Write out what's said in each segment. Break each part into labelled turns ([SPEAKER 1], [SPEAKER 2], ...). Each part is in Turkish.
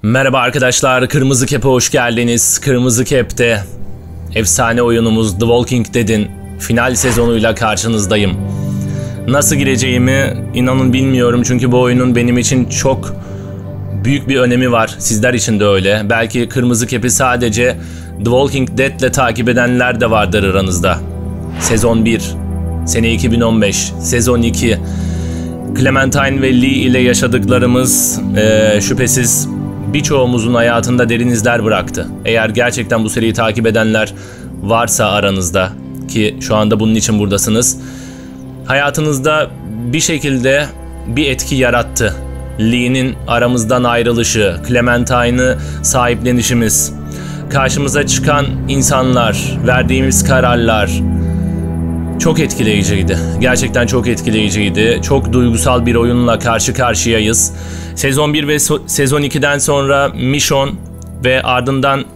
[SPEAKER 1] Merhaba arkadaşlar, Kırmızı Cap'e hoş geldiniz. Kırmızı Cap'te efsane oyunumuz The Walking Dead'in final sezonuyla karşınızdayım. Nasıl gireceğimi inanın bilmiyorum çünkü bu oyunun benim için çok büyük bir önemi var. Sizler için de öyle. Belki Kırmızı Cap'i sadece The Walking Dead'le takip edenler de vardır aranızda. Sezon 1, sene 2015, sezon 2, Clementine ve Lee ile yaşadıklarımız şüphesiz birçoğumuzun hayatında derin izler bıraktı. Eğer gerçekten bu seriyi takip edenler varsa aranızda, ki şu anda bunun için buradasınız, hayatınızda bir şekilde bir etki yarattı. Lee'nin aramızdan ayrılışı, Clementine'ı sahiplenişimiz, karşımıza çıkan insanlar, verdiğimiz kararlar çok etkileyiciydi. Gerçekten çok etkileyiciydi. Çok duygusal bir oyunla karşı karşıyayız. Sezon 1 ve sezon 2'den sonra Michonne ve ardından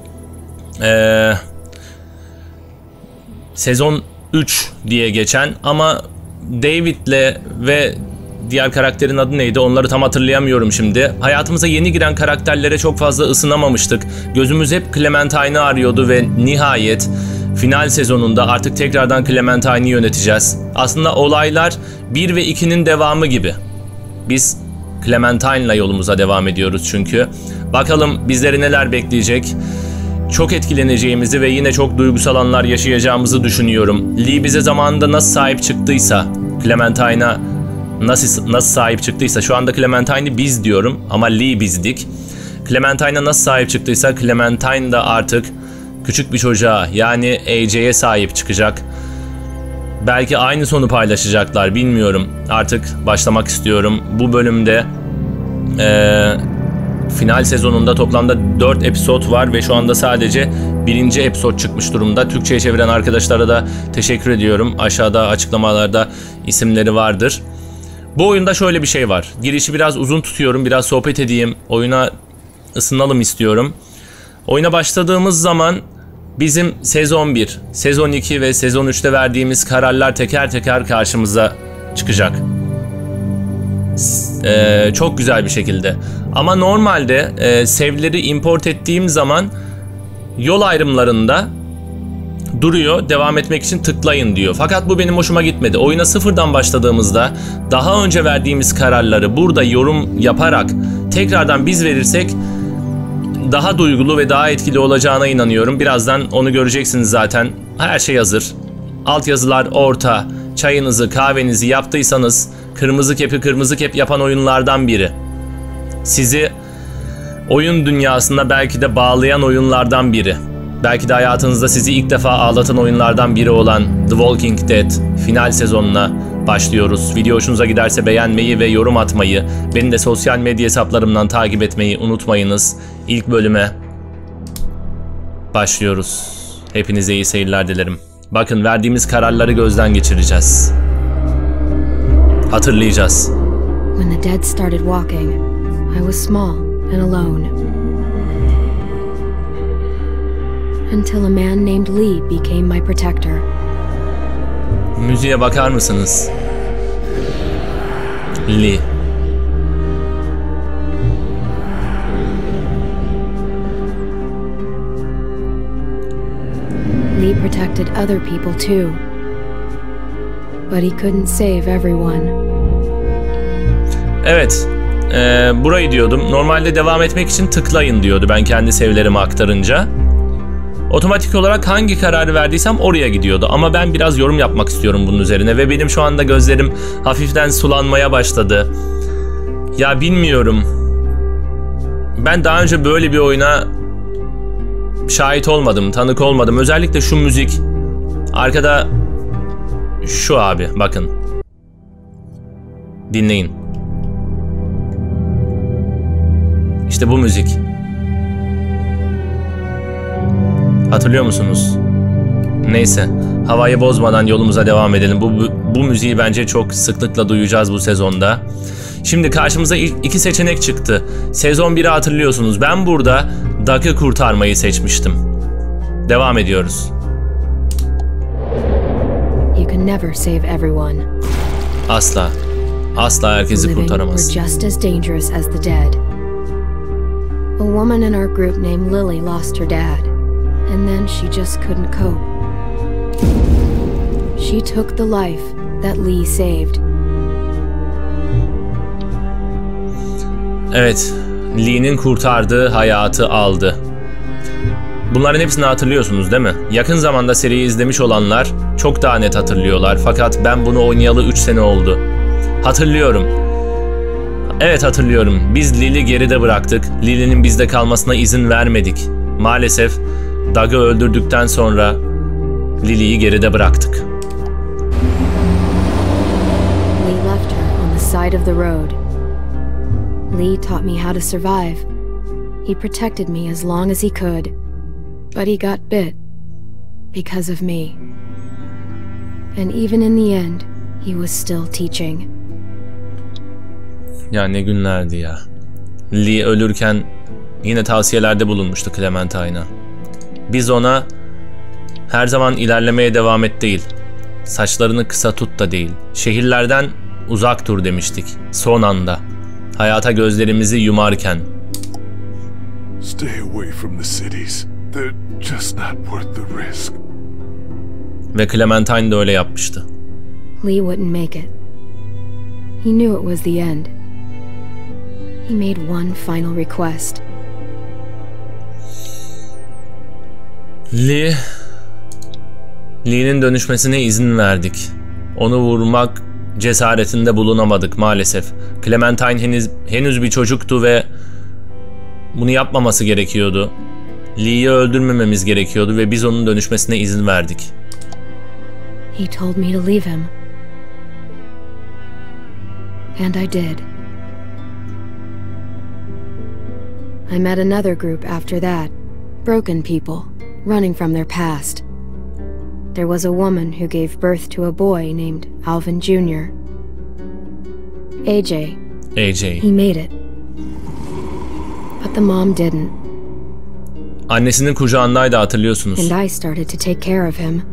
[SPEAKER 1] sezon 3 diye geçen ama David'le ve diğer karakterin adı neydi onları tam hatırlayamıyorum şimdi. Hayatımıza yeni giren karakterlere çok fazla ısınamamıştık. Gözümüz hep Clementine'ı arıyordu ve nihayet final sezonunda artık tekrardan Clementine'i yöneteceğiz. Aslında olaylar 1 ve 2'nin devamı gibi. Biz Clementine'la yolumuza devam ediyoruz çünkü. Bakalım bizleri neler bekleyecek. Çok etkileneceğimizi ve yine çok duygusal anlar yaşayacağımızı düşünüyorum. Lee bize zamanında nasıl sahip çıktıysa, Clementine'a nasıl sahip çıktıysa, şu anda Clementine'i biz diyorum ama Lee bizdik. Clementine'a nasıl sahip çıktıysa Clementine de artık küçük bir çocuğa, yani AJ'ye sahip çıkacak. Belki aynı sonu paylaşacaklar, bilmiyorum. Artık başlamak istiyorum. Bu bölümde final sezonunda toplamda 4 episod var ve şu anda sadece 1. episod çıkmış durumda. Türkçe'ye çeviren arkadaşlara da teşekkür ediyorum. Aşağıda açıklamalarda isimleri vardır. Bu oyunda şöyle bir şey var. Girişi biraz uzun tutuyorum. Biraz sohbet edeyim. Oyuna ısınalım istiyorum. Oyuna başladığımız zaman bizim sezon 1, sezon 2 ve sezon 3'te verdiğimiz kararlar teker teker karşımıza çıkacak. Çok güzel bir şekilde. Ama normalde save'leri import ettiğim zaman yol ayrımlarında duruyor, devam etmek için tıklayın diyor. Fakat bu benim hoşuma gitmedi. Oyuna sıfırdan başladığımızda daha önce verdiğimiz kararları burada yorum yaparak tekrardan biz verirsek daha duygulu ve daha etkili olacağına inanıyorum. Birazdan onu göreceksiniz zaten. Her şey hazır. Altyazılar orta. Çayınızı, kahvenizi yaptıysanız Kırmızı Cap'i Kırmızı Cap yapan oyunlardan biri. Sizi oyun dünyasında belki de bağlayan oyunlardan biri. Belki de hayatınızda sizi ilk defa ağlatan oyunlardan biri olan The Walking Dead final sezonuna başlıyoruz. Video hoşunuza giderse beğenmeyi ve yorum atmayı, beni de sosyal medya hesaplarımdan takip etmeyi unutmayınız. İlk bölüme başlıyoruz. Hepinize iyi seyirler dilerim. Bakın, verdiğimiz kararları gözden geçireceğiz. Hatırlayacağız.
[SPEAKER 2] When the dead started walking, I was small and alone. Until a man named Lee became my protector.
[SPEAKER 1] Müziğe bakar mısınız? Lee.
[SPEAKER 2] Lee protected other people too. But he couldn't save everyone.
[SPEAKER 1] Evet. Burayı diyordum. Normalde devam etmek için tıklayın diyordu ben kendi save'lerimi aktarınca. Otomatik olarak hangi kararı verdiysem oraya gidiyordu. Ama ben biraz yorum yapmak istiyorum bunun üzerine. Ve benim şu anda gözlerim hafiften sulanmaya başladı. Ya bilmiyorum. Ben daha önce böyle bir oyuna şahit olmadım, tanık olmadım. Özellikle şu müzik. Arkada şu abi, bakın. Dinleyin. İşte bu müzik. Hatırlıyor musunuz? Neyse, havayı bozmadan yolumuza devam edelim. Bu müziği bence çok sıklıkla duyacağız bu sezonda. Şimdi karşımıza ilk 2 seçenek çıktı. Sezon 1'i hatırlıyorsunuz. Ben burada Doug'ı kurtarmayı seçmiştim. Devam ediyoruz.
[SPEAKER 2] You can never save everyone.
[SPEAKER 1] Asla. Asla herkesi kurtaramaz.
[SPEAKER 2] Just as dangerous as the dead. A woman in our group named Lily lost her dad, and then she just couldn't cope. She took the life that Lee saved.
[SPEAKER 1] Evet, Lee'nin kurtardığı hayatı aldı. Bunların hepsini hatırlıyorsunuz değil mi? Yakın zamanda seriyi izlemiş olanlar çok daha net hatırlıyorlar. Fakat ben bunu oynayalı 3 sene oldu. Hatırlıyorum. Evet hatırlıyorum. Biz Lil'i geride bıraktık. Lil'in bizde kalmasına izin vermedik. Maalesef Doug'ı öldürdükten sonra Lily'yi geride bıraktık.
[SPEAKER 2] Lee left her on the side of the road. Lee taught me how to survive. He protected me as long as he could. But he got bit because of me. And even in the end, he was still teaching.
[SPEAKER 1] Ya ne günlerdi ya. Lee ölürken yine tavsiyelerde bulunmuştu Clementine'a. Biz ona her zaman ilerlemeye devam et değil, saçlarını kısa tut da değil, şehirlerden uzak dur demiştik. Son anda, hayata gözlerimizi yumarken.
[SPEAKER 3] Stay away from the cities. They're just not worth the risk.
[SPEAKER 1] Ve Clementine de öyle yapmıştı.
[SPEAKER 2] Lee wouldn't make it. He knew it was the end. He made one final request.
[SPEAKER 1] Lee'nin dönüşmesine izin verdik. Onu vurmak cesaretinde bulunamadık maalesef. Clementine henüz bir çocuktu ve bunu yapmaması gerekiyordu. Lee'yi öldürmememiz gerekiyordu ve biz onun dönüşmesine izin verdik.
[SPEAKER 2] He told me to leave him. And I did. I met another group after that. Broken people, running from their past. There was a woman who gave birth to a boy named Alvin Jr. AJ. He made it. But the mom didn't.
[SPEAKER 1] Annesinin kucağındaydı hatırlıyorsunuz.
[SPEAKER 2] And I started to take care of him.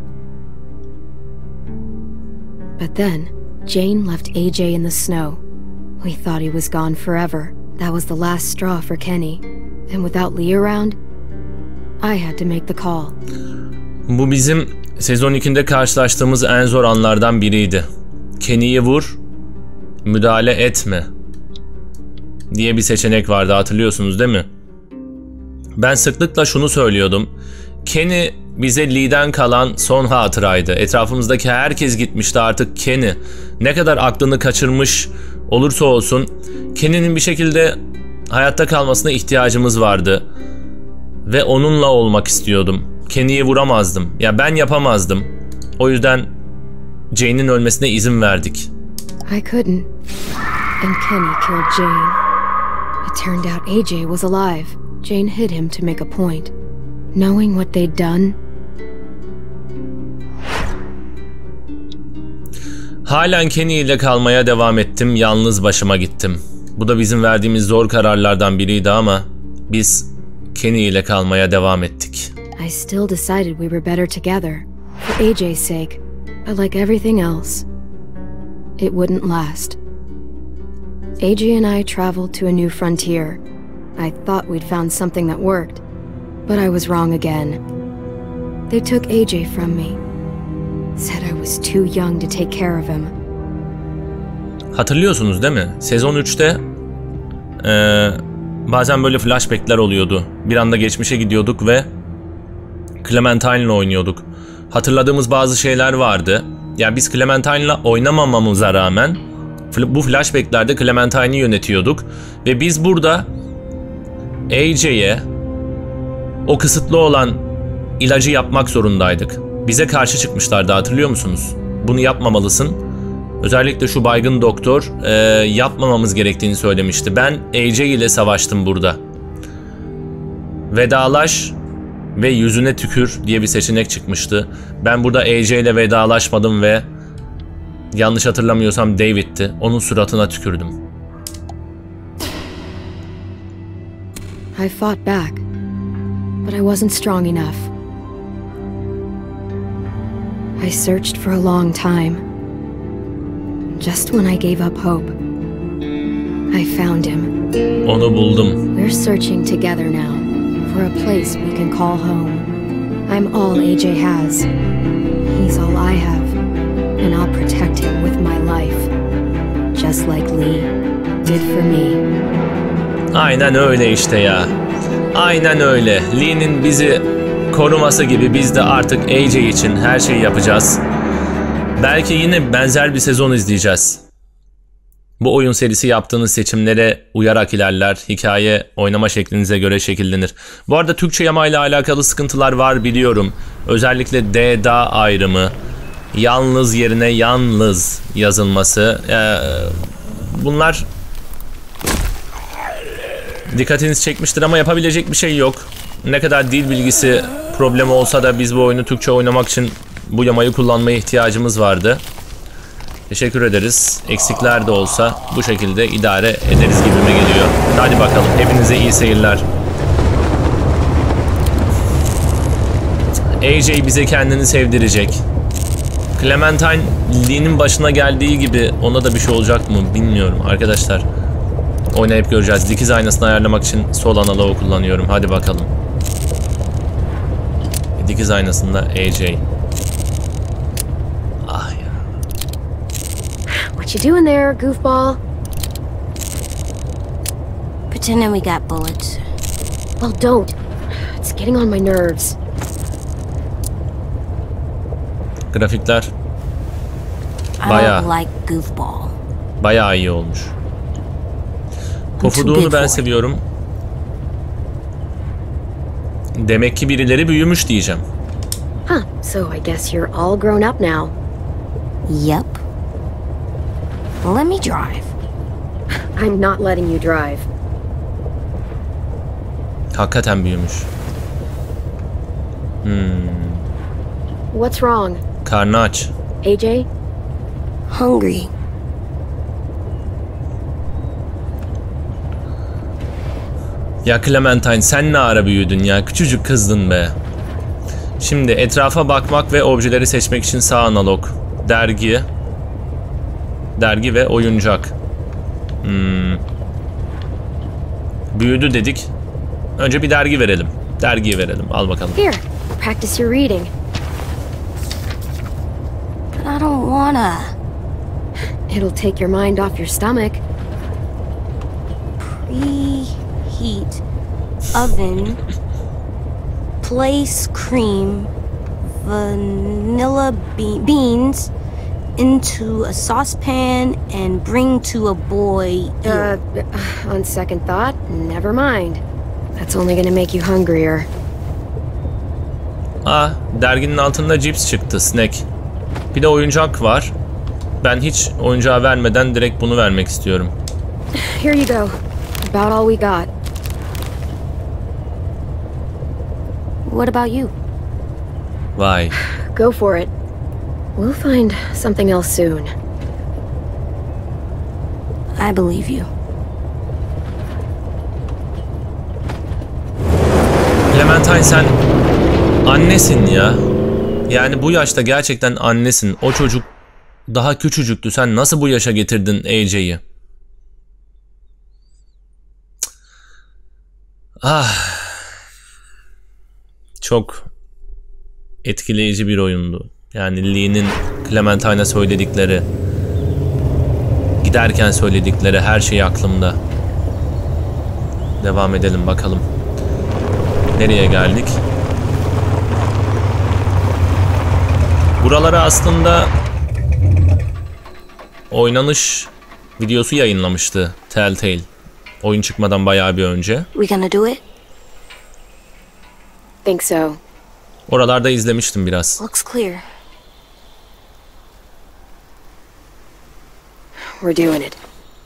[SPEAKER 2] But then, Jane left AJ in the snow. We thought he was gone forever. That was the last straw for Kenny. And without Lee around, I had to make the call.
[SPEAKER 1] Bu bizim sezon 2'de karşılaştığımız en zor anlardan biriydi. Kenny'yi vur, müdahale etme diye bir seçenek vardı hatırlıyorsunuz değil mi? Ben sıklıkla şunu söylüyordum. Kenny bize Lee'den kalan son hatıraydı. Etrafımızdaki herkes gitmişti artık Kenny. Ne kadar aklını kaçırmış olursa olsun Kenny'nin bir şekilde hayatta kalmasına ihtiyacımız vardı. Ve onunla olmak istiyordum. Kenny'yi vuramazdım. Ya ben yapamazdım. O yüzden Jane'in ölmesine izin verdik.
[SPEAKER 2] I couldn't. And Kenny killed Jane. It turned out AJ was alive. Jane hid him to make a point. Knowing what they'd done.
[SPEAKER 1] Halen Kenny ile kalmaya devam ettim. Yalnız başıma gittim. Bu da bizim verdiğimiz zor kararlardan biriydi ama biz Kenny ile kalmaya devam ettik.
[SPEAKER 2] I still decided we were better together. For AJ's sake. But like everything else, it wouldn't last. AJ and I traveled to a new frontier. I thought we'd found something that worked. But I was wrong again. They took AJ from me. Said I was too young to take care of him.
[SPEAKER 1] Hatırlıyorsunuz değil mi? Sezon 3'te bazen böyle flashbackler oluyordu. Bir anda geçmişe gidiyorduk ve Clementine'la oynuyorduk. Hatırladığımız bazı şeyler vardı. Yani biz Clementine'la oynamamamıza rağmen bu flashbacklerde Clementine'i yönetiyorduk. Ve biz burada AJ'ye o kısıtlı olan ilacı yapmak zorundaydık. Bize karşı çıkmışlardı hatırlıyor musunuz? Bunu yapmamalısın. Özellikle şu baygın doktor yapmamamız gerektiğini söylemişti. Ben AJ ile savaştım burada. Vedalaş ve yüzüne tükür diye bir seçenek çıkmıştı. Ben burada AJ ile vedalaşmadım ve yanlış hatırlamıyorsam David'ti. Onun suratına tükürdüm.
[SPEAKER 2] I fought back, but I wasn't strong enough. I searched for a long time. Just when I gave up hope, I found him.
[SPEAKER 1] Onu buldum.
[SPEAKER 2] We're searching together now for a place we can call home. I'm all AJ has. He's all I have. And I'll protect him with my life. Just like Lee did for me.
[SPEAKER 1] Aynen öyle işte ya. Aynen öyle. Lee'nin bizi koruması gibi biz de artık AJ için her şeyi yapacağız. Belki yine benzer bir sezon izleyeceğiz. Bu oyun serisi yaptığınız seçimlere uyarak ilerler. Hikaye oynama şeklinize göre şekillenir. Bu arada Türkçe yama ile alakalı sıkıntılar var biliyorum. Özellikle D-da ayrımı, yalnız yerine yalnız yazılması. Bunlar dikkatinizi çekmiştir ama yapabilecek bir şey yok. Ne kadar dil bilgisi problemi olsa da biz bu oyunu Türkçe oynamak için bu yamayı kullanmaya ihtiyacımız vardı. Teşekkür ederiz. Eksikler de olsa bu şekilde idare ederiz gibime geliyor. Hadi bakalım. Hepinize iyi seyirler. AJ bize kendini sevdirecek. Clementine Lee'nin başına geldiği gibi ona da bir şey olacak mı bilmiyorum arkadaşlar. Oynayıp göreceğiz. Dikiz aynasını ayarlamak için sol analogu kullanıyorum. Hadi bakalım. Dikiz aynasında AJ. Ah ya.
[SPEAKER 2] What you doing there, goofball?
[SPEAKER 4] Pretending we got bullets.
[SPEAKER 2] Well, don't. It's getting on my nerves.
[SPEAKER 1] Grafikler
[SPEAKER 4] I don't like goofball.
[SPEAKER 1] bayağı iyi olmuş. Pofuduğunu ben seviyorum. Demek ki birileri büyümüş diyeceğim.
[SPEAKER 2] Huh, so I guess you're all grown up now.
[SPEAKER 4] Yep. Let me drive.
[SPEAKER 2] I'm not letting you drive.
[SPEAKER 1] Hakikaten büyümüş.
[SPEAKER 2] What's wrong?
[SPEAKER 1] Karnı aç.
[SPEAKER 2] AJ?
[SPEAKER 4] Hungry.
[SPEAKER 1] Ya Clementine sen ne ara büyüdün ya? Küçücük kızdın be. Şimdi etrafa bakmak ve objeleri seçmek için sağ analog. Dergi. Dergi ve oyuncak. Büyüdü dedik. Önce bir dergi verelim. Dergiyi verelim. Al bakalım.
[SPEAKER 2] Here, practice your reading.
[SPEAKER 4] But I don't wanna.
[SPEAKER 2] It'll take your mind off your stomach.
[SPEAKER 4] Preheat oven. Place cream, vanilla beans into a saucepan and bring to a boil.
[SPEAKER 2] On second thought, never mind. That's only gonna make you hungrier.
[SPEAKER 1] Derginin altında cips çıktı, snack. Bir de oyuncak var. Ben hiç oyuncağı vermeden direkt bunu vermek istiyorum.
[SPEAKER 2] Here you go. About all we got.
[SPEAKER 4] What about you?
[SPEAKER 1] Vay.
[SPEAKER 2] Go for it. We'll find something else soon.
[SPEAKER 4] I believe you.
[SPEAKER 1] Clementine sen annesin ya. Yani bu yaşta gerçekten annesin. O çocuk daha küçücüktü. Sen nasıl bu yaşa getirdin AJ'yi? Çok etkileyici bir oyundu. Yani Lee'nin Clementine'a söyledikleri, giderken söyledikleri her şey aklımda. Devam edelim bakalım. Nereye geldik? Buralara aslında oynanış videosu yayınlamıştı Telltale. Oyun çıkmadan bayağı bir önce.
[SPEAKER 4] We gonna do it?
[SPEAKER 2] Think so.
[SPEAKER 1] Oralarda izlemiştim biraz.
[SPEAKER 4] Looks clear.
[SPEAKER 2] We're doing it.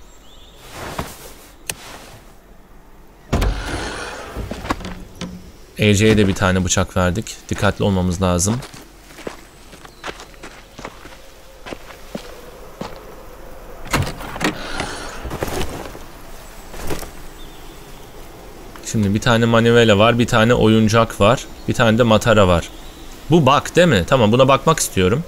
[SPEAKER 1] AJ'ye de bir tane bıçak verdik. Dikkatli olmamız lazım. Şimdi bir tane manivela var, bir tane oyuncak var, bir tane de matara var. Bu bak değil mi? Tamam, buna bakmak istiyorum.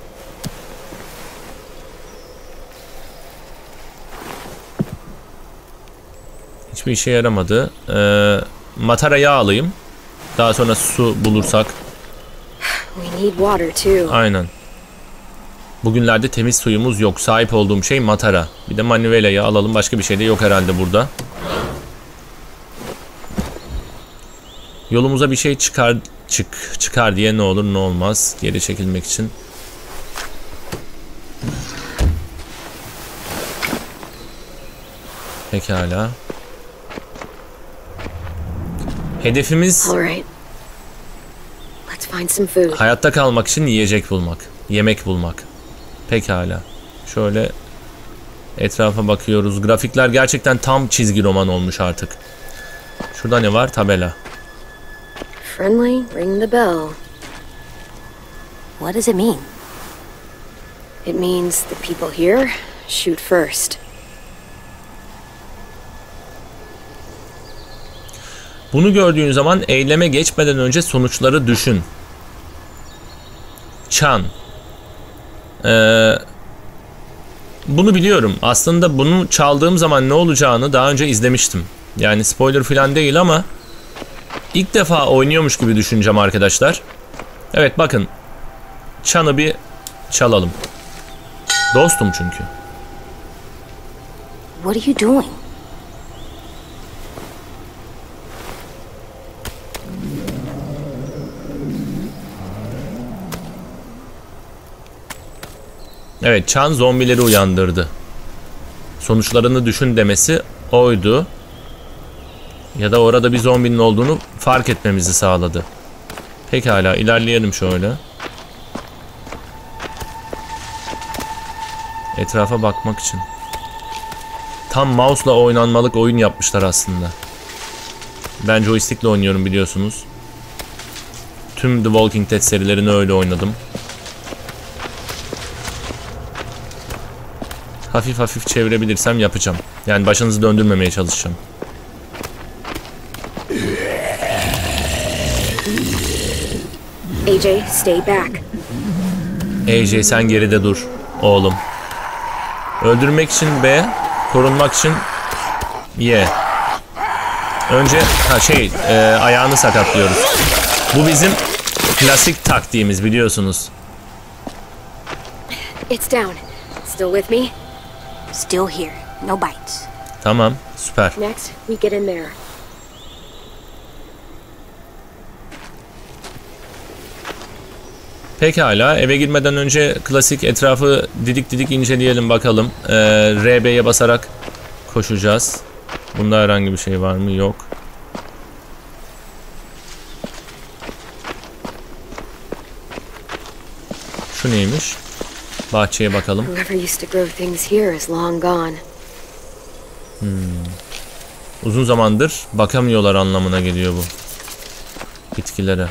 [SPEAKER 1] hiçbir işe yaramadı. Matara yağı alayım. Daha sonra su bulursak.
[SPEAKER 2] We need water too.
[SPEAKER 1] Aynen. Bugünlerde temiz suyumuz yok. Sahip olduğum şey matara. Bir de manivela yağı alalım. Başka bir şey de yok herhalde burada. Yolumuza bir şey çıkar diye ne olur ne olmaz. Geri çekilmek için. Pekala. Hedefimiz hayatta kalmak için yiyecek bulmak. Yemek bulmak. Pekala. Şöyle etrafa bakıyoruz. Grafikler gerçekten tam çizgi roman olmuş artık. Şurada ne var? Tabela.
[SPEAKER 2] Friendly, ring the bell.
[SPEAKER 4] What does it mean?
[SPEAKER 2] It means the people here shoot first.
[SPEAKER 1] Bunu gördüğün zaman eyleme geçmeden önce sonuçları düşün. Chan. Bunu biliyorum. Aslında bunu çaldığım zaman ne olacağını daha önce izlemiştim. Yani spoiler falan değil ama ilk defa oynuyormuş gibi düşüneceğim arkadaşlar. Evet bakın. Chan'ı bir çalalım. Dostum çünkü.
[SPEAKER 4] What are you doing?
[SPEAKER 1] Evet, Chan zombileri uyandırdı. Sonuçlarını düşün demesi oydu. Ya da orada bir zombinin olduğunu fark etmemizi sağladı. Pekala, ilerleyelim şöyle. Etrafa bakmak için. Tam mouse'la oynanmalık oyun yapmışlar aslında. Ben joystick'le oynuyorum biliyorsunuz. Tüm The Walking Dead serilerini öyle oynadım. Hafif hafif çevirebilirsem yapacağım. Yani başınızı döndürmemeye çalışacağım.
[SPEAKER 2] AJ, stay back.
[SPEAKER 1] AJ sen geride dur oğlum. Öldürmek için B, korunmak için Y. Önce ayağını sakatlıyoruz. Bu bizim klasik taktiğimiz biliyorsunuz.
[SPEAKER 2] It's down. Still with me?
[SPEAKER 4] Still here. No bites.
[SPEAKER 1] Tamam, süper.
[SPEAKER 2] Next, we get in there.
[SPEAKER 1] Pekala, eve girmeden önce klasik etrafı didik didik inceleyelim bakalım. RB'ye basarak koşacağız. Bunda herhangi bir şey var mı? Yok. Şu neymiş? Bahçeye bakalım. Uzun zamandır bakamıyorlar anlamına geliyor bu bitkilere.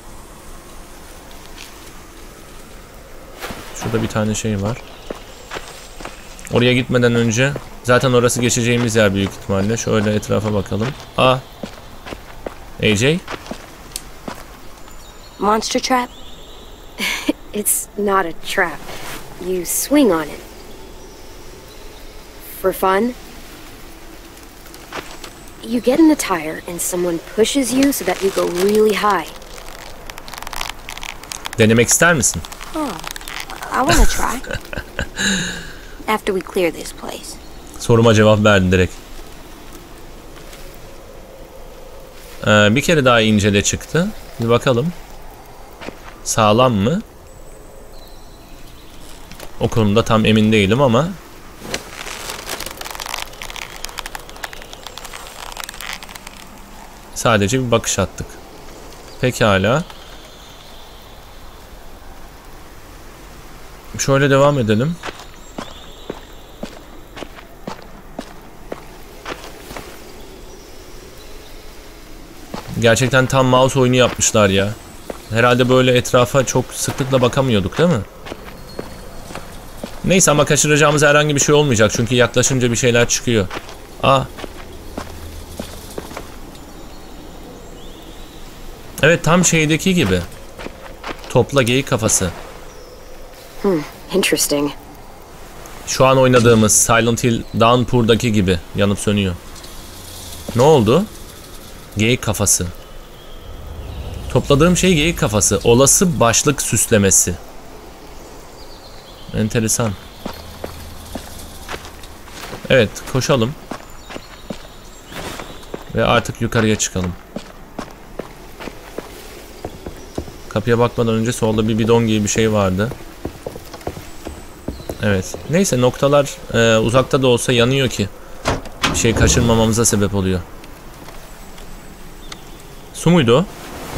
[SPEAKER 1] Şurada bir tane şey var. Oraya gitmeden önce zaten orası geçeceğimiz yer büyük ihtimalle. Şöyle etrafa bakalım. AJ?
[SPEAKER 4] Monster trap?
[SPEAKER 2] It's not a trap. You swing on it. For fun. You get in the tire and someone pushes you so that you go really high.
[SPEAKER 1] Denemek ister misin?
[SPEAKER 4] I wanna try. After we clear this place.
[SPEAKER 1] Soruma cevap verdin direkt. Bir kere daha incele çıktı. Bir bakalım. Sağlam mı? O konuda tam emin değilim ama sadece bir bakış attık. Pekala. Şöyle devam edelim. Gerçekten tam mouse oyunu yapmışlar ya. Herhalde böyle etrafa çok sıklıkla bakamıyorduk değil mi? Neyse ama kaçıracağımız herhangi bir şey olmayacak. Çünkü yaklaşınca bir şeyler çıkıyor. Evet tam şeydeki gibi. Topla geyik kafası.
[SPEAKER 2] Interesting.
[SPEAKER 1] Şu an oynadığımız Silent Hill Downpour'daki gibi yanıp sönüyor. Ne oldu? Geyik kafası. Topladığım şey geyik kafası. Olası başlık süslemesi. Enteresan. Evet, koşalım. Ve artık yukarıya çıkalım. Kapıya bakmadan önce solda bir bidon gibi bir şey vardı. Evet. Neyse, noktalar uzakta da olsa yanıyor ki. Bir şey kaçırmamamıza sebep oluyor. Su muydu o?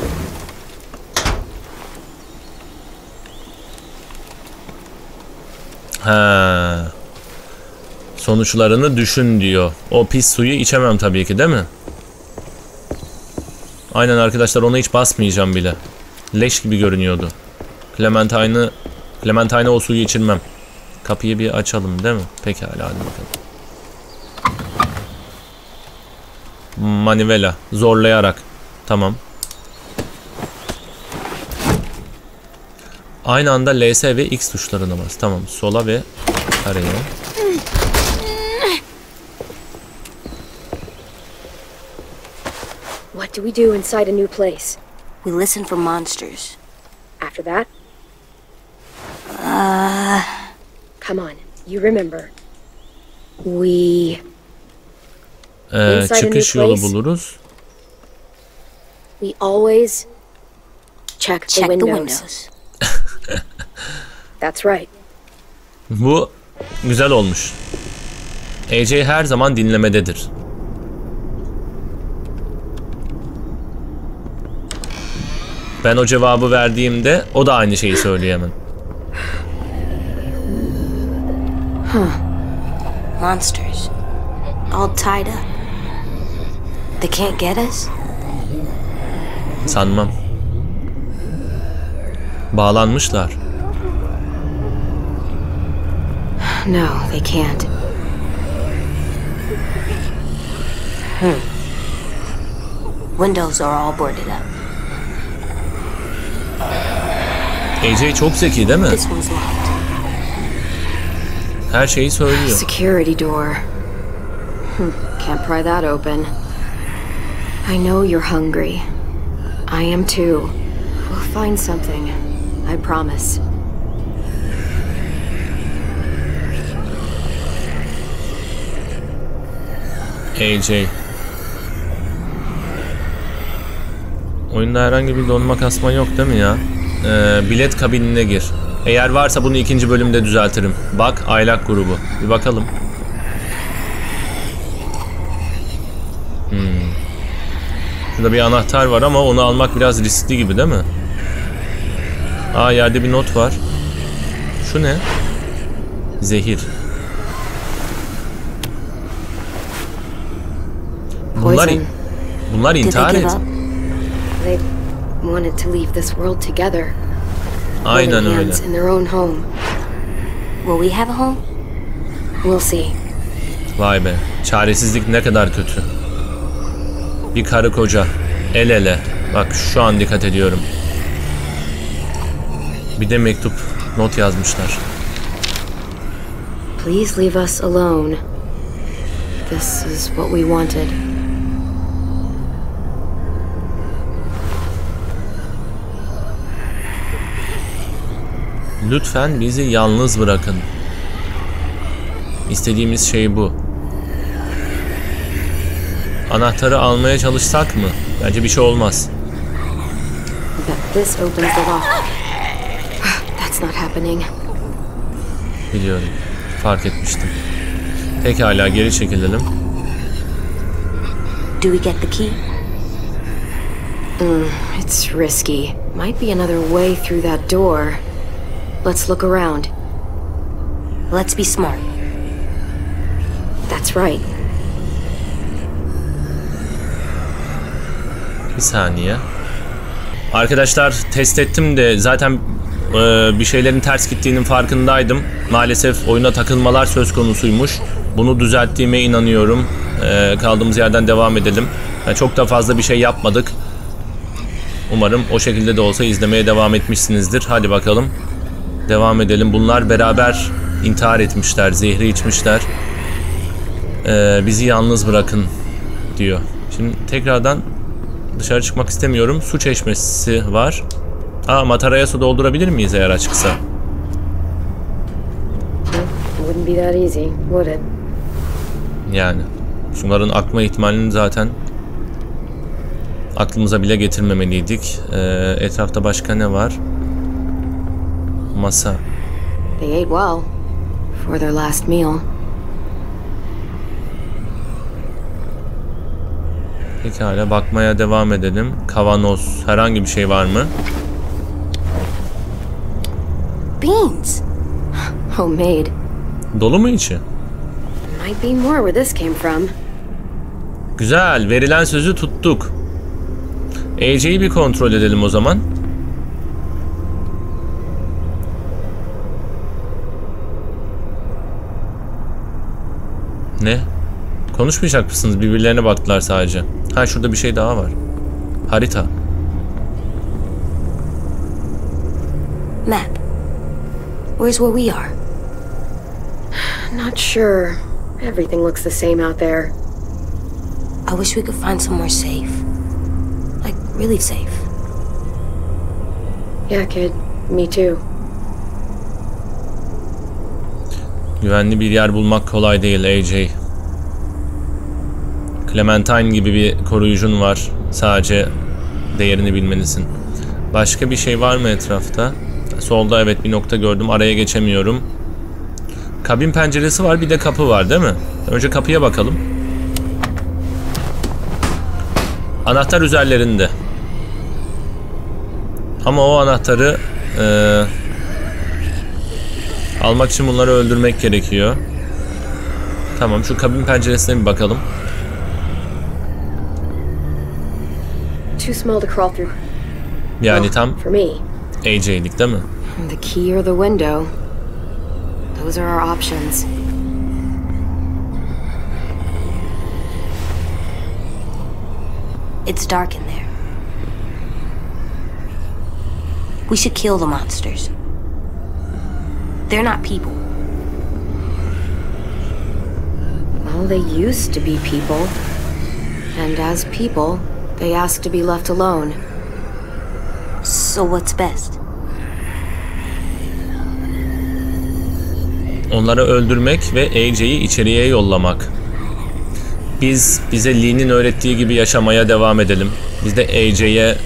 [SPEAKER 1] Ha. Sonuçlarını düşün diyor. O pis suyu içemem tabii ki, değil mi? Aynen arkadaşlar, ona hiç basmayacağım bile. Leş gibi görünüyordu. Clementine'a o suyu içirmem. Kapıyı bir açalım, değil mi? Pekala, hadi bakalım. Manivela. Zorlayarak. Tamam. Aynı anda LS ve X tuşlarına bas. Tamam. Sola ve kareye.
[SPEAKER 2] What do we do inside a new place?
[SPEAKER 4] We listen for monsters.
[SPEAKER 2] After that? Come on, you remember. We...
[SPEAKER 1] Çıkış yolu buluruz.
[SPEAKER 2] We always check the windows. That's right.
[SPEAKER 1] Bu güzel olmuş. AJ her zaman dinlemededir. Ben o cevabı verdiğimde o da aynı şeyi söylüyor hemen.
[SPEAKER 4] Monsters. All tied up. They can't get us?
[SPEAKER 1] Sanmam. Bağlanmışlar.
[SPEAKER 2] No, they can't.
[SPEAKER 4] Windows are all boarded up.
[SPEAKER 1] AJ çok zeki, değil mi?
[SPEAKER 4] This one's locked.
[SPEAKER 1] Her şeyi söylüyor.
[SPEAKER 2] Security door. Can't pry that open. I know you're hungry. I am too. We'll find something. I promise.
[SPEAKER 1] AJ. Oyunda herhangi bir donma kasma yok değil mi ya? Bilet kabinine gir. Eğer varsa bunu ikinci bölümde düzeltirim. Bak, aylak grubu. Bir bakalım. Şurada bir anahtar var ama onu almak biraz riskli gibi, değil mi? Aa, yerde bir not var. Şu ne? Zehir. Bunlar intihar et.
[SPEAKER 2] They wanted to leave this world together.
[SPEAKER 1] Aynen öyle.
[SPEAKER 2] In their own home.
[SPEAKER 4] Will we have a home?
[SPEAKER 2] We'll see.
[SPEAKER 1] Vay be. Çaresizlik ne kadar kötü. Bir karı koca. El ele. Bak, şu an dikkat ediyorum. Bir de mektup. Not yazmışlar.
[SPEAKER 2] Please leave us alone. This is what we wanted.
[SPEAKER 1] Lütfen bizi yalnız bırakın. İstediğimiz şey bu. Anahtarı almaya çalışsak mı? Bence bir şey olmaz.
[SPEAKER 2] This opens the lock. That's not happening.
[SPEAKER 1] Biliyorum. Fark etmiştim. Pekala, geri çekilelim.
[SPEAKER 4] Do we get the key?
[SPEAKER 2] It's risky. Might be another way through that door. Let's look around.
[SPEAKER 4] Let's be smart.
[SPEAKER 2] That's right.
[SPEAKER 1] Bir saniye. Arkadaşlar, test ettim de zaten bir şeylerin ters gittiğinin farkındaydım. Maalesef oyuna takılmalar söz konusuymuş. Bunu düzelttiğime inanıyorum. Kaldığımız yerden devam edelim. Yani çok da fazla bir şey yapmadık. Umarım o şekilde de olsa izlemeye devam etmişsinizdir. Hadi bakalım. Devam edelim. Bunlar beraber intihar etmişler. Zehri içmişler. Bizi yalnız bırakın diyor. Şimdi tekrardan dışarı çıkmak istemiyorum. Su çeşmesi var. Mataraya su doldurabilir miyiz eğer açıksa?
[SPEAKER 2] Wouldn't be that easy, would it?
[SPEAKER 1] Yani suların akma ihtimalini zaten aklımıza bile getirmemeliydik. Etrafta başka ne var? Masa.
[SPEAKER 2] They ate well for their last meal.
[SPEAKER 1] Pekala, bakmaya devam edelim. Kavanoz. Herhangi bir şey var mı?
[SPEAKER 4] Beans.
[SPEAKER 2] Homemade.
[SPEAKER 1] Dolu mu içi?
[SPEAKER 2] Might be more where this came from.
[SPEAKER 1] Güzel. Verilen sözü tuttuk. AJ'yi bir kontrol edelim o zaman. Ne? Konuşmayacak mısınız? Birbirlerine baktılar sadece. Ha, şurada bir şey daha var. Harita.
[SPEAKER 4] Map. Where's where we are?
[SPEAKER 2] Not sure. Everything looks the same out there.
[SPEAKER 4] I wish we could find somewhere safe. Like, really safe.
[SPEAKER 2] Yeah, kid. Me too.
[SPEAKER 1] Güvenli bir yer bulmak kolay değil AJ. Clementine gibi bir koruyucun var. Sadece değerini bilmelisin. Başka bir şey var mı etrafta? Solda evet bir nokta gördüm. Araya geçemiyorum. Kabin penceresi var, bir de kapı var değil mi? Önce kapıya bakalım. Anahtar üzerlerinde. Ama o anahtarı almak için bunları öldürmek gerekiyor. Tamam, şu kabin penceresine bir bakalım.
[SPEAKER 2] Too small to crawl through.
[SPEAKER 1] Yani tam
[SPEAKER 2] For me.
[SPEAKER 1] AJ'lik değil mi?
[SPEAKER 2] The key or the window. Those are our options.
[SPEAKER 4] It's dark in there. We should kill the monsters. They're not people.
[SPEAKER 2] Well, they used to be people. And as people, they asked to be left alone.
[SPEAKER 4] So what's best?
[SPEAKER 1] Onları öldürmek ve AJ'yi içeriye yollamak. Biz bize Lee'nin öğrettiği gibi yaşamaya devam edelim. Biz de AJ'ye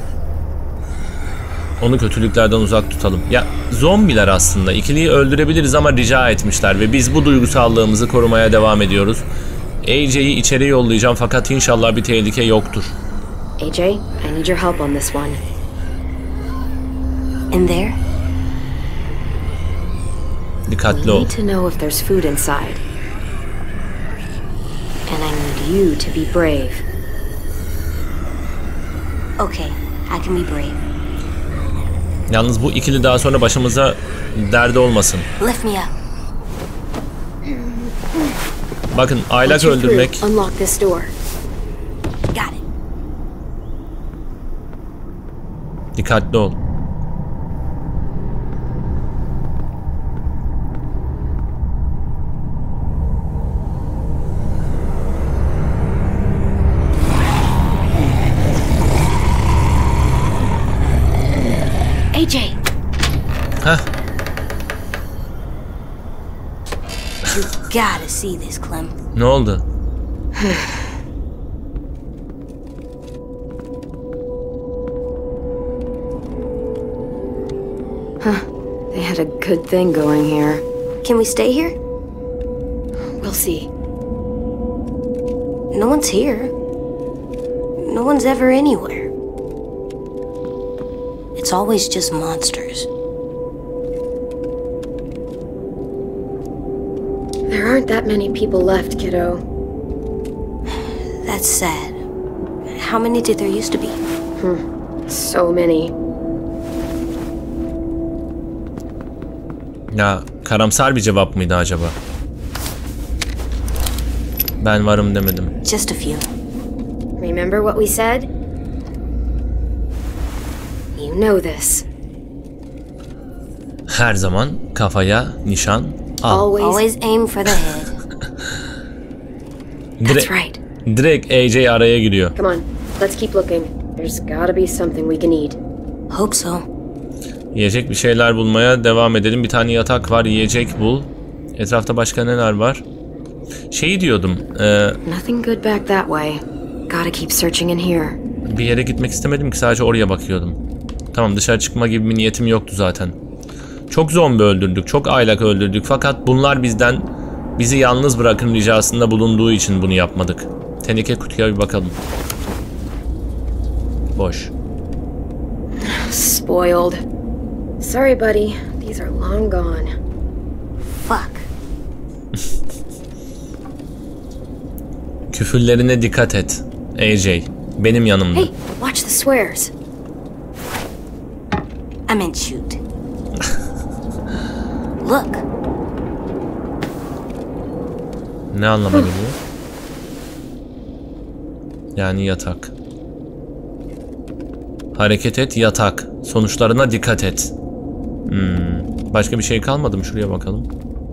[SPEAKER 1] onu kötülüklerden uzak tutalım. Ya zombiler aslında. İkiliyi öldürebiliriz ama rica etmişler ve biz bu duygusallığımızı korumaya devam ediyoruz. AJ'yi içeri yollayacağım fakat inşallah bir tehlike yoktur.
[SPEAKER 2] AJ, I need your help on this one.
[SPEAKER 4] In there?
[SPEAKER 1] Dikkatli
[SPEAKER 2] We
[SPEAKER 1] ol.
[SPEAKER 2] need to know if there's food inside. And I need you to be brave.
[SPEAKER 4] Okay, I can be brave.
[SPEAKER 1] Yalnız bu ikili daha sonra başımıza derde olmasın.
[SPEAKER 4] Lift me up.
[SPEAKER 1] Bakın, aylak
[SPEAKER 2] Once you're
[SPEAKER 1] öldürmek.
[SPEAKER 2] through, unlock this door.
[SPEAKER 4] Got it.
[SPEAKER 1] Dikkatli ol.
[SPEAKER 4] AJ.
[SPEAKER 1] Heh.
[SPEAKER 4] You gotta see this, Clem.
[SPEAKER 1] Ne oldu?
[SPEAKER 2] They had a good thing going here.
[SPEAKER 4] Can we stay here?
[SPEAKER 2] We'll see.
[SPEAKER 4] No one's here. No one's ever anywhere. It's always just monsters.
[SPEAKER 2] There aren't that many people left, kiddo.
[SPEAKER 4] That's sad. How many did there used to be?
[SPEAKER 2] So many.
[SPEAKER 1] Ya karamsar bir cevap mıydı acaba? Ben varım demedim.
[SPEAKER 4] Just a few.
[SPEAKER 2] Remember what we said? You know this.
[SPEAKER 1] Her zaman kafaya nişan al.
[SPEAKER 2] Always.
[SPEAKER 4] Always aim for the head.
[SPEAKER 2] That's right.
[SPEAKER 1] Direkt AJ araya giriyor.
[SPEAKER 2] Come on, let's keep looking. There's gotta be something we can eat.
[SPEAKER 4] Hope so.
[SPEAKER 1] Yiyecek bir şeyler bulmaya devam edelim. Bir tane yatak var, yiyecek bul. Etrafta başka neler var? Şey diyordum.
[SPEAKER 2] Nothing good back that way. Gotta keep searching in here.
[SPEAKER 1] Bir yere gitmek istemedim ki, sadece oraya bakıyordum. Tamam, dışarı çıkma gibi bir niyetim yoktu zaten. Çok zombi öldürdük, çok aylak öldürdük. Fakat bunlar bizi yalnız bırakın ricasında bulunduğu için bunu yapmadık. Teneke kutuya bir bakalım. Boş.
[SPEAKER 2] Spoiled. Sorry, buddy. These are long gone.
[SPEAKER 4] Fuck.
[SPEAKER 1] Küfürlerine dikkat et. AJ, benim yanımda.
[SPEAKER 2] Hey, watch the swears.
[SPEAKER 4] I meant shoot. Look.
[SPEAKER 1] Ne anlama geliyor? Yani yatak. Hareket et, yatak. Sonuçlarına dikkat et. Başka bir şey kalmadı mı? Şuraya bakalım.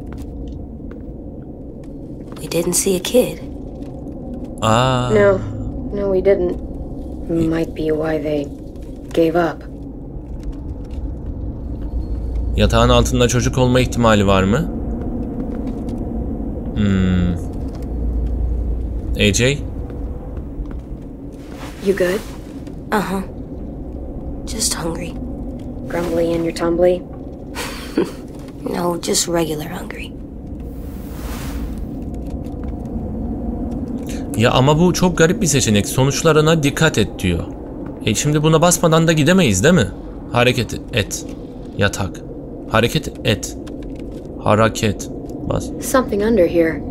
[SPEAKER 4] We didn't see a kid.
[SPEAKER 1] Aa.
[SPEAKER 2] No, we didn't. Might be why they gave up.
[SPEAKER 1] Yatağın altında çocuk olma ihtimali var mı? AJ?
[SPEAKER 2] You good?
[SPEAKER 4] Uh-huh. Just hungry.
[SPEAKER 2] Grumbly and you're tumbly?
[SPEAKER 4] No, just regular hungry.
[SPEAKER 1] Ya ama bu çok garip bir seçenek. Sonuçlarına dikkat et diyor. Şimdi buna basmadan da gidemeyiz değil mi? Hareket et. Yatak. Hareket et. Hareket. Bas.
[SPEAKER 2] Something under here.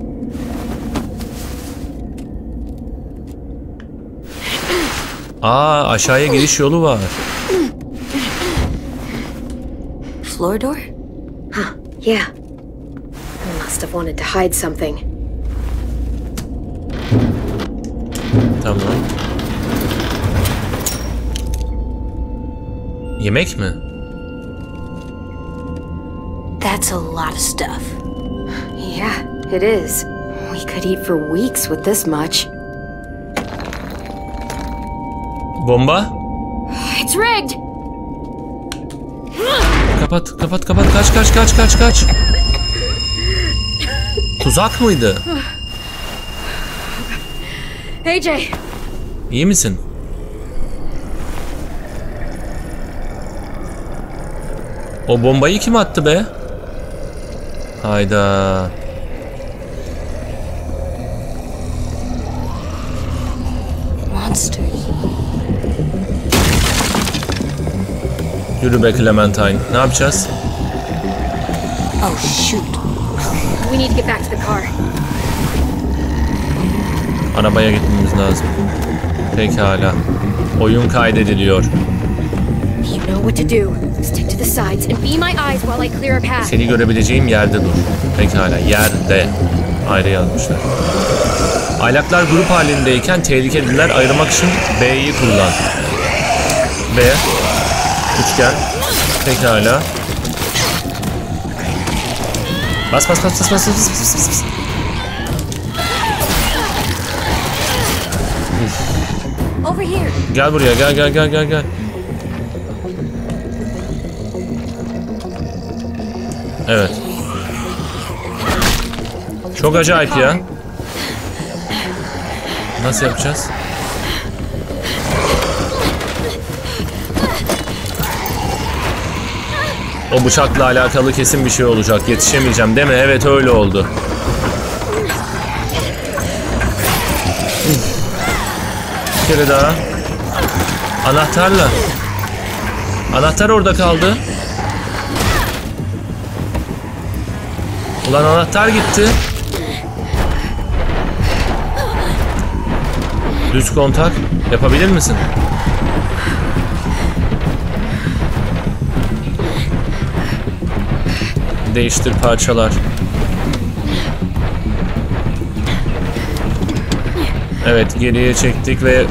[SPEAKER 1] Aa, aşağıya giriş yolu var.
[SPEAKER 4] Floor door?
[SPEAKER 2] Huh, yeah. I must have wanted to hide something.
[SPEAKER 1] Tamam. Yemek mi?
[SPEAKER 4] That's a lot of stuff.
[SPEAKER 2] Yeah, it is. We could eat for weeks with this much.
[SPEAKER 1] Bomba?
[SPEAKER 2] It's rigged!
[SPEAKER 1] Kapat. Kaç. Tuzak mıydı?
[SPEAKER 2] AJ!
[SPEAKER 1] İyi misin? O bombayı kim attı be? Hayda.
[SPEAKER 4] Monsters.
[SPEAKER 1] Yürü be Clementine. Ne yapacağız?
[SPEAKER 4] Oh, shoot.
[SPEAKER 2] We need to get back to the car.
[SPEAKER 1] Arabaya gitmemiz lazım. Pekala. Oyun kaydediliyor.
[SPEAKER 2] You know what to do. Stick to the sides and be my eyes while I clear a path.
[SPEAKER 1] Seni görebileceğim yerde dur. Pekala, yerde. Ayrı yazmışlar. Aylaklar grup halindeyken tehlikeliler ayırmak için B'yi kullan. B. Üçgen. Pekala. Bas.
[SPEAKER 4] Over here.
[SPEAKER 1] Gel buraya, gel. Evet. Çok acayip ya. Nasıl yapacağız? O bıçakla alakalı kesin bir şey olacak. Yetişemeyeceğim değil mi? Evet, öyle oldu. Bir kere daha. Anahtarla. Anahtar orada kaldı. Ulan anahtar gitti. Düz kontak yapabilir misin? Değiştir parçalar. Evet, geriye çektik ve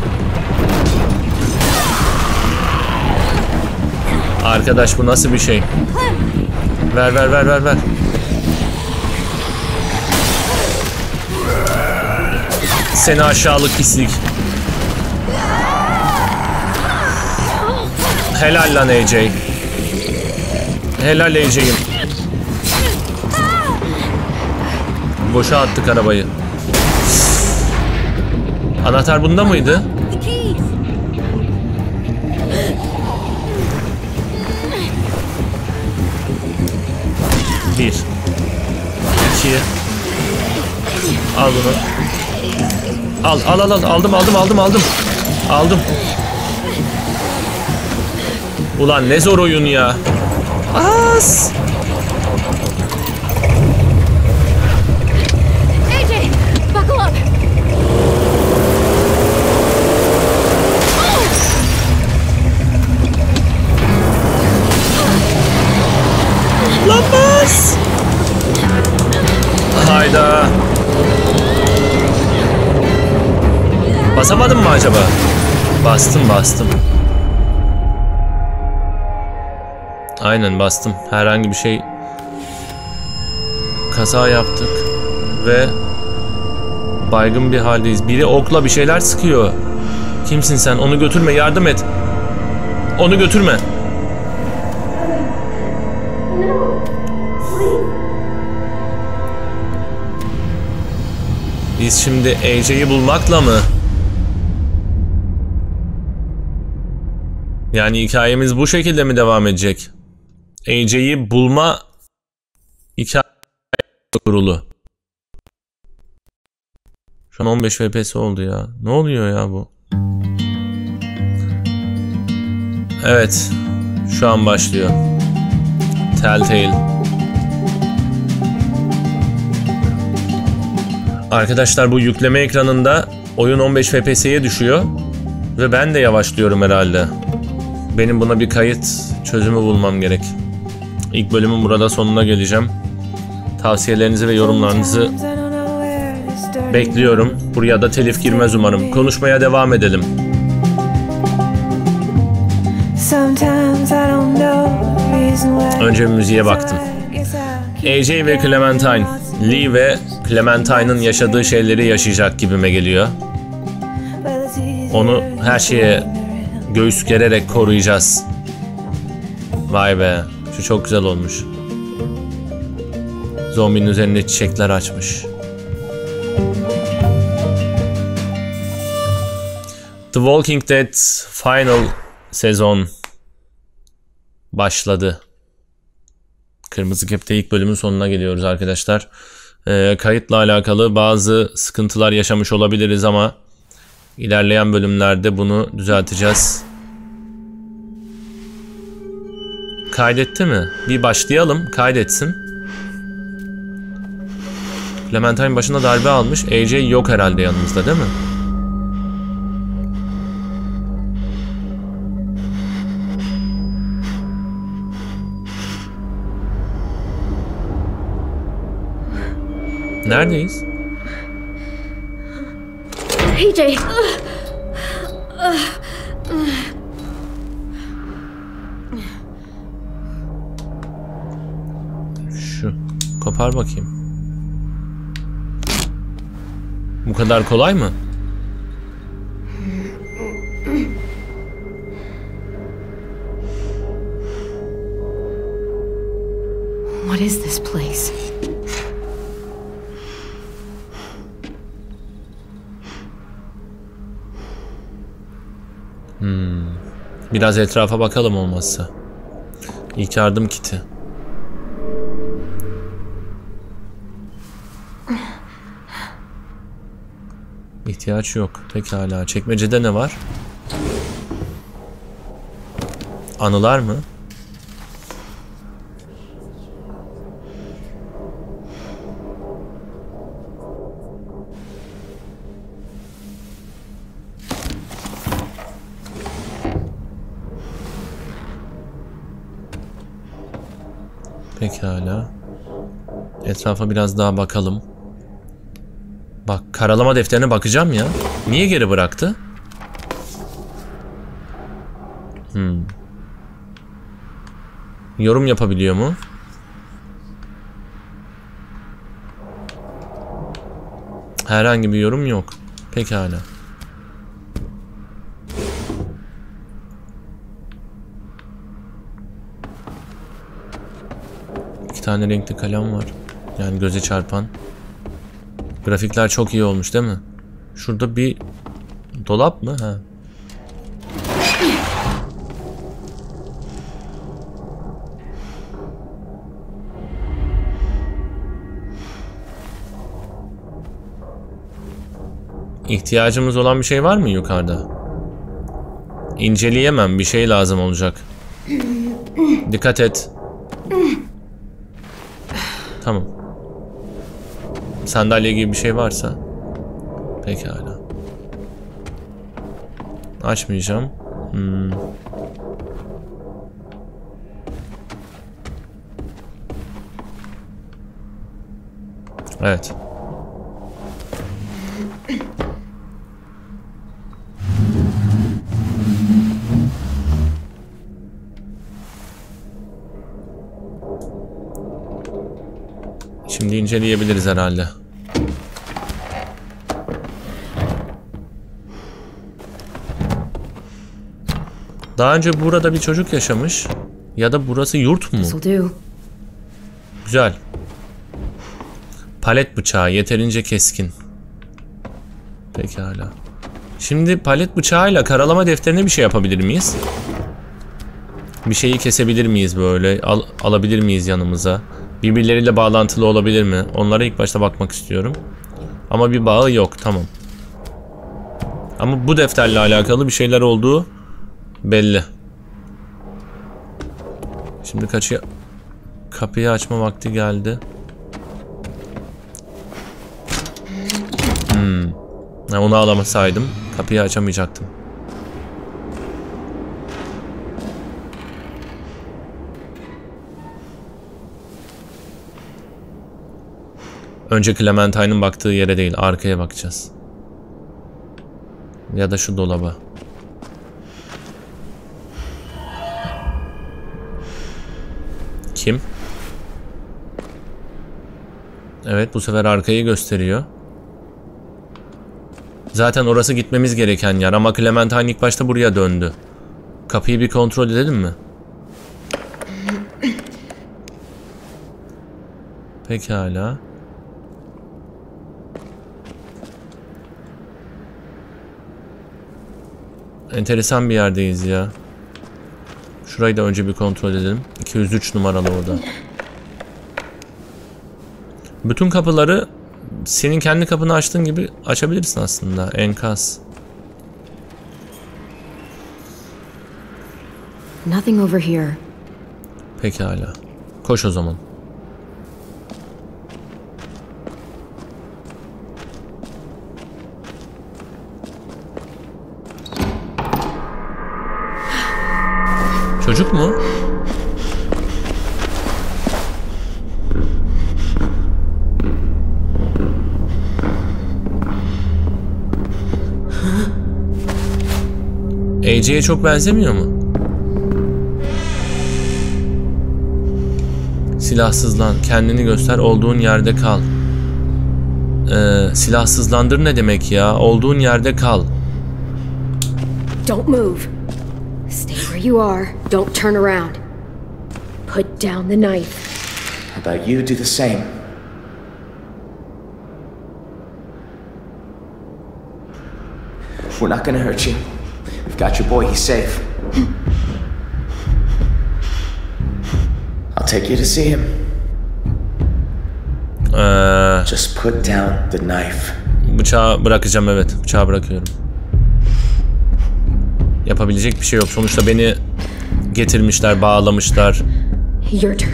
[SPEAKER 1] arkadaş bu nasıl bir şey? Ver. seni aşağılık pislik. Helal lan AJ. Helal AJ'im. Boşa attık arabayı. Anahtar bunda mıydı? Bir. İki. Al bunu. Al. Aldım. Ulan ne zor oyun ya. As.
[SPEAKER 2] AJ, buckle up.
[SPEAKER 1] Lan bas. Hayda. Basamadım mı acaba? Bastım. Aynen bastım. Herhangi bir şey. Kaza yaptık. Ve baygın bir haldeyiz. Biri okla bir şeyler sıkıyor. Kimsin sen? Onu götürme, yardım et. Onu götürme. Biz şimdi AJ'yi bulmakla mı? Yani hikayemiz bu şekilde mi devam edecek? AJ'yi bulma hikaye kurulu. Şu an 15 FPS oldu ya. Ne oluyor ya bu? Evet. Şu an başlıyor. Telltale. Arkadaşlar bu yükleme ekranında oyun 15 FPS'ye düşüyor. Ve ben de yavaşlıyorum herhalde. Benim buna bir kayıt çözümü bulmam gerek. İlk bölümün burada sonuna geleceğim. Tavsiyelerinizi ve yorumlarınızı bekliyorum. Buraya da telif girmez umarım. Konuşmaya devam edelim. Önce bir müziğe baktım. AJ ve Clementine. Lee ve Clementine'ın yaşadığı şeyleri yaşayacak gibime geliyor. Onu her şeye göğüs gererek koruyacağız. Vay be. Şu çok güzel olmuş. Zombinin üzerinde çiçekler açmış. The Walking Dead Final sezon başladı. Kırmızı Kep'te ilk bölümün sonuna geliyoruz arkadaşlar. Kayıtla alakalı bazı sıkıntılar yaşamış olabiliriz ama ilerleyen bölümlerde bunu düzelteceğiz. Kaydetti mi? Bir başlayalım. Kaydetsin. Clementine başına darbe almış. AJ yok herhalde yanımızda değil mi? Neredeyiz?
[SPEAKER 2] AJ.
[SPEAKER 1] Şu. Kopar bakayım. Bu kadar kolay mı?
[SPEAKER 2] What is this place?
[SPEAKER 1] Biraz etrafa bakalım olmazsa. İlk yardım kiti. İhtiyaç yok. Pekala. Çekmecede ne var? Anılar mı? Pekala. Etrafa biraz daha bakalım. Bak, karalama defterine bakacağım ya. Niye geri bıraktı? Yorum yapabiliyor mu? Herhangi bir yorum yok. Pekala. İki tane renkli kalem var. Yani göze çarpan. Grafikler çok iyi olmuş değil mi? Şurada bir dolap mı? Ha. İhtiyacımız olan bir şey var mı yukarıda? İnceleyemem. Bir şey lazım olacak. Dikkat et. Tamam. Sandalye gibi bir şey varsa. Pekala. Açmayacağım. Evet. Şimdi inceleyebiliriz herhalde. Daha önce burada bir çocuk yaşamış. Ya da burası yurt mu? Güzel. Palet bıçağı yeterince keskin. Pekala. Şimdi palet bıçağıyla karalama defterine bir şey yapabilir miyiz? Bir şeyi kesebilir miyiz böyle? Alabilir miyiz yanımıza? Birbirleriyle bağlantılı olabilir mi? Onlara ilk başta bakmak istiyorum. Ama bir bağı yok. Tamam. Ama bu defterle alakalı bir şeyler olduğu belli. Şimdi kapıyı açma vakti geldi. Onu alamasaydım kapıyı açamayacaktım. Önce Clementine'ın baktığı yere değil, arkaya bakacağız. Ya da şu dolaba. Kim? Evet, bu sefer arkayı gösteriyor. Zaten orası gitmemiz gereken yer ama Clementine ilk başta buraya döndü. Kapıyı bir kontrol edelim mi? Pekala. Enteresan bir yerdeyiz ya. Şurayı da önce bir kontrol edelim. 203 numaralı oda. Bütün kapıları senin kendi kapını açtığın gibi açabilirsin aslında. Enkaz.
[SPEAKER 2] Nothing over here.
[SPEAKER 1] Pekala. Koş o zaman. Çocuk mu? AJ'ye çok benzemiyor mu? Silahsızlan, kendini göster, olduğun yerde kal. Silahsızlandır ne demek ya? Olduğun yerde kal.
[SPEAKER 2] Don't move. Stay where you are. Don't turn around. Put down the knife.
[SPEAKER 5] How about you do the same? We're not gonna hurt you. We've got your boy, he's safe. I'll take you to see him. Just put down the knife.
[SPEAKER 1] Bıçağı bırakacağım, evet. Bıçağı bırakıyorum. Yapabilecek bir şey yok. Sonuçta beni getirmişler, bağlamışlar.
[SPEAKER 2] Your turn.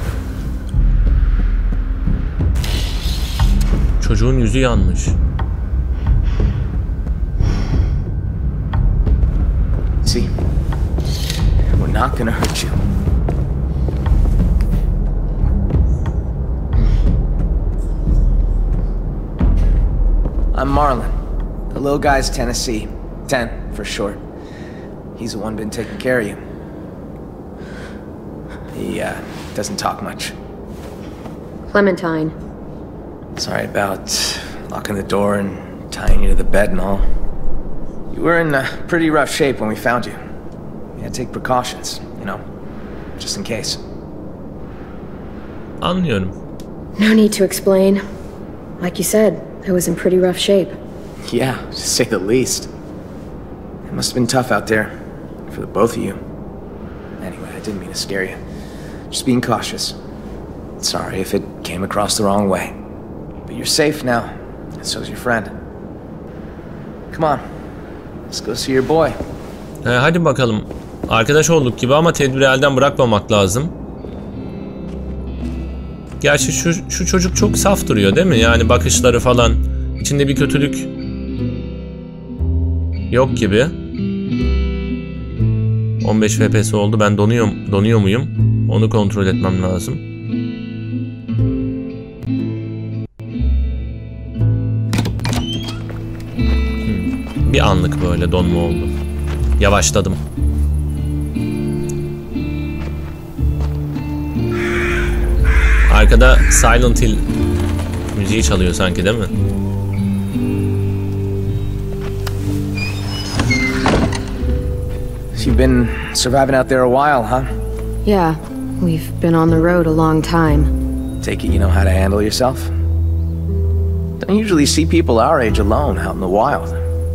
[SPEAKER 1] Çocuğun yüzü yanmış.
[SPEAKER 5] See? We're not gonna hurt you. I'm Marlon. The little guy's Tennessee. 10 for short. He's the one been taking care of you. He doesn't talk much.
[SPEAKER 2] Clementine.
[SPEAKER 5] Sorry about locking the door and tying you to the bed and all. You were in pretty rough shape when we found you. You had to take precautions, you know, just in case.
[SPEAKER 1] Anlıyorum.
[SPEAKER 2] No need to explain. Like you said, I was in pretty rough shape.
[SPEAKER 5] Yeah, to say the least. It must have been tough out there, for the both of you. Anyway, I didn't mean to scare you. Just being cautious. Sorry if it came across the wrong way. But you're safe now, and so's your friend. Come on, let's go see your boy.
[SPEAKER 1] Hadi bakalım. Arkadaş olduk gibi ama tedbiri elden bırakmamak lazım. Gerçi şu çocuk çok saf duruyor değil mi? Yani bakışları falan. İçinde bir kötülük yok gibi. 15 FPS oldu. Ben donuyor muyum? Onu kontrol etmem lazım. Bir anlık böyle donma oldu. Yavaşladım. Arkada Silent Hill müziği çalıyor sanki değil mi?
[SPEAKER 5] You've been surviving out there a while, huh?
[SPEAKER 2] Yeah, we've been on the road a long time.
[SPEAKER 5] Take it you know how to handle yourself? Don't usually see people our age alone out in the wild.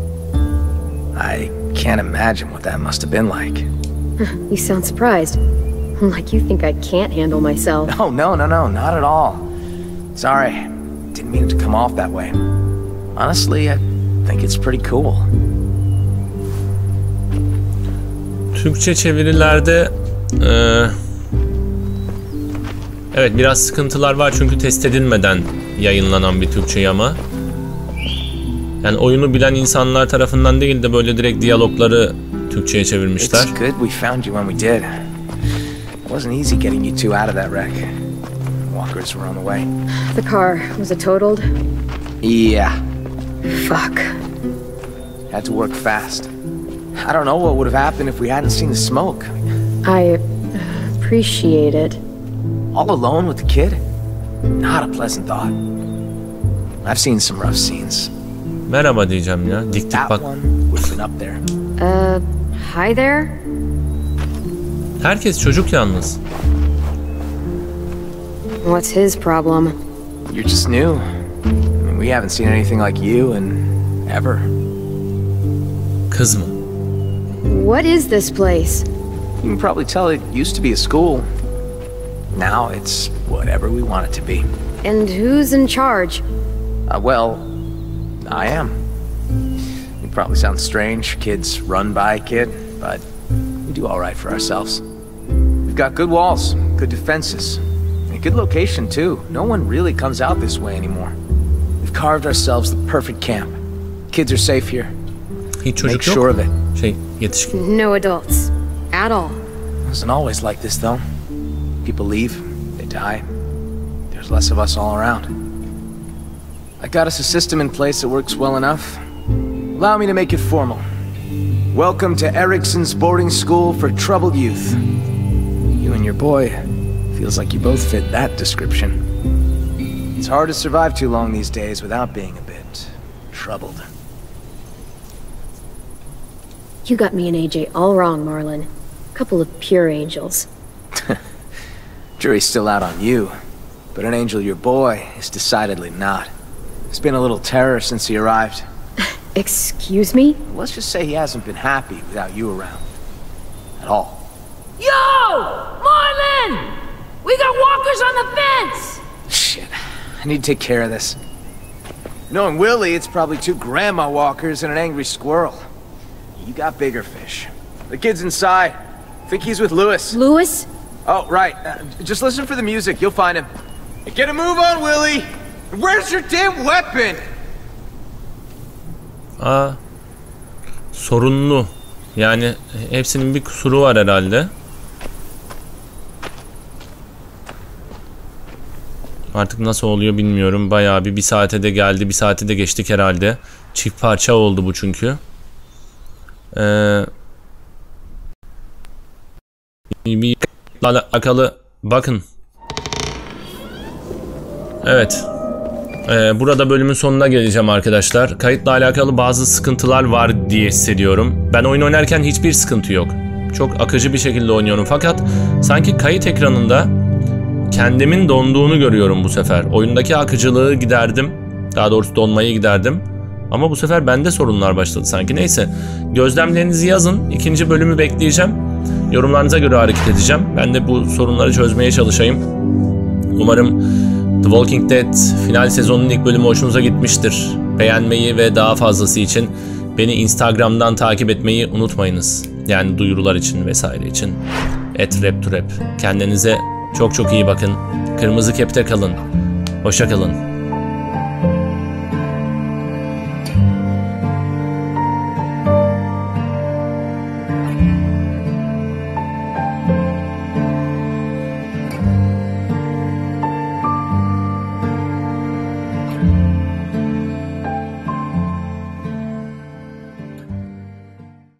[SPEAKER 5] I can't imagine what that must have been like.
[SPEAKER 2] You sound surprised. Like you think I can't handle myself.
[SPEAKER 5] Oh, no, not at all. Sorry, didn't mean it to come off that way. Honestly, I think it's pretty cool.
[SPEAKER 1] Türkçe çevirilerde evet biraz sıkıntılar var çünkü test edilmeden yayınlanan bir Türkçe ama yani oyunu bilen insanlar tarafından değil de böyle direkt diyalogları Türkçe'ye çevirmişler.
[SPEAKER 5] It's good we found you when we did. It wasn't easy getting you two out of that wreck. Walkers were on the way.
[SPEAKER 2] The car, was it totaled?
[SPEAKER 5] Yeah.
[SPEAKER 2] Fuck.
[SPEAKER 5] Had to work fast. I don't know what would have happened if we hadn't seen the smoke.
[SPEAKER 2] I appreciate it.
[SPEAKER 5] All alone with the kid? Not a pleasant thought. I've seen some rough scenes.
[SPEAKER 1] Merhaba diyeceğim ya. Dik dik
[SPEAKER 5] That
[SPEAKER 1] bak.
[SPEAKER 5] one would have been up there.
[SPEAKER 2] Hi there?
[SPEAKER 1] Herkes çocuk yalnız.
[SPEAKER 2] What's his problem?
[SPEAKER 5] You're just new. I mean, we haven't seen anything like you in ever.
[SPEAKER 1] Kız mı?
[SPEAKER 2] What is this place?
[SPEAKER 5] You can probably tell it used to be a school. Now it's whatever we want it to be.
[SPEAKER 2] And who's in charge?
[SPEAKER 5] Well, I am. It probably sounds strange, kids run by a kid, but we do all right for ourselves. We've got good walls, good defenses, and a good location too. No one really comes out this way anymore. We've carved ourselves the perfect camp. Kids are safe here.
[SPEAKER 1] Hiç çocuk
[SPEAKER 5] Make
[SPEAKER 1] yok.
[SPEAKER 5] sure of it.
[SPEAKER 1] Yetişkin.
[SPEAKER 2] No adults. At all.
[SPEAKER 5] It wasn't always like this though. People leave, they die. There's less of us all around. I got us a system in place that works well enough. Allow me to make it formal. Welcome to Erickson's boarding school for troubled youth. You and your boy, feels like you both fit that description. It's hard to survive too long these days without being a bit troubled.
[SPEAKER 2] You got me and AJ all wrong, Marlon. Couple of pure angels.
[SPEAKER 5] Jury's still out on you, but an angel your boy is decidedly not. He's been a little terror since he arrived.
[SPEAKER 2] Excuse me?
[SPEAKER 5] Let's just say he hasn't been happy without you around. At all.
[SPEAKER 6] Yo! Marlon! We got walkers on the fence!
[SPEAKER 5] Shit. I need to take care of this. Knowing Willie, it's probably 2 grandma walkers and an angry squirrel. You got bigger fish. The kid's inside. Think he's with Lewis.
[SPEAKER 2] Lewis?
[SPEAKER 5] Oh, right. Just listen for the music. You'll find him. Hey, get a move on, Willie! Where's your damn weapon?
[SPEAKER 1] Sorunlu. Yani hepsinin bir kusuru var herhalde. Artık nasıl oluyor bilmiyorum. Bayağı bir saate de geldi. 1 saate de geçtik herhalde. Çift parça oldu bu çünkü. Bir alakalı bakın. Evet. Burada bölümün sonuna geleceğim arkadaşlar. Kayıtla alakalı bazı sıkıntılar var diye hissediyorum. Ben oyun oynarken hiçbir sıkıntı yok. Çok akıcı bir şekilde oynuyorum fakat sanki kayıt ekranında kendimin donduğunu görüyorum bu sefer. Oyundaki akıcılığı giderdim. Daha doğrusu donmayı giderdim. Ama bu sefer bende sorunlar başladı sanki. Neyse, gözlemlerinizi yazın. 2. bölümü bekleyeceğim. Yorumlarınıza göre hareket edeceğim. Ben de bu sorunları çözmeye çalışayım. Umarım The Walking Dead final sezonunun ilk bölümü hoşunuza gitmiştir. Beğenmeyi ve daha fazlası için beni Instagram'dan takip etmeyi unutmayınız. Yani duyurular için vesaire için. @raptorap. Kendinize çok çok iyi bakın. Kırmızı Kep'te kalın. Hoşça kalın.